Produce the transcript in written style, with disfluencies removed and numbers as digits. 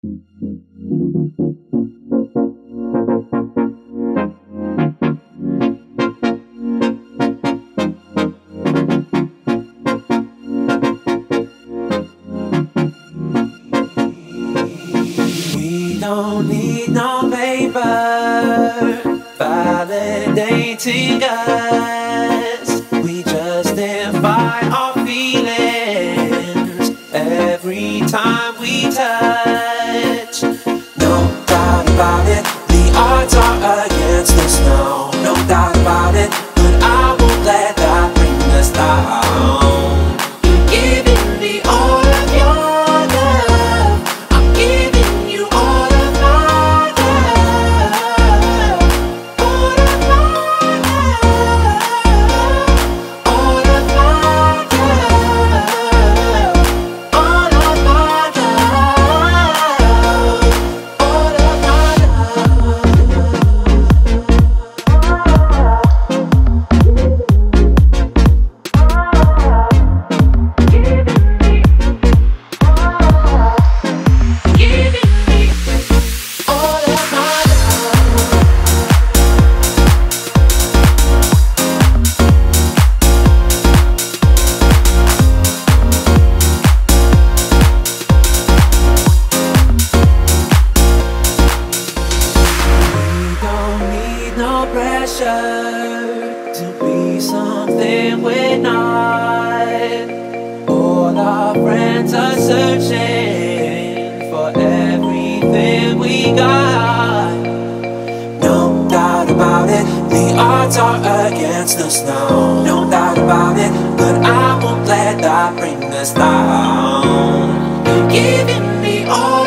We don't need no paper validating us. We justify our feelings every time we touch. No doubt about it, the odds are against us now. No doubt about it, but I won't let that bring us down. You're giving me all of your love, I'm giving you all of my love. All of my love, all of my love, all of my love, all of my to be something we're not. All our friends are searching for everything we got. No doubt about it, the odds are against us now. No doubt about it, but I won't let that bring us down. You're giving me all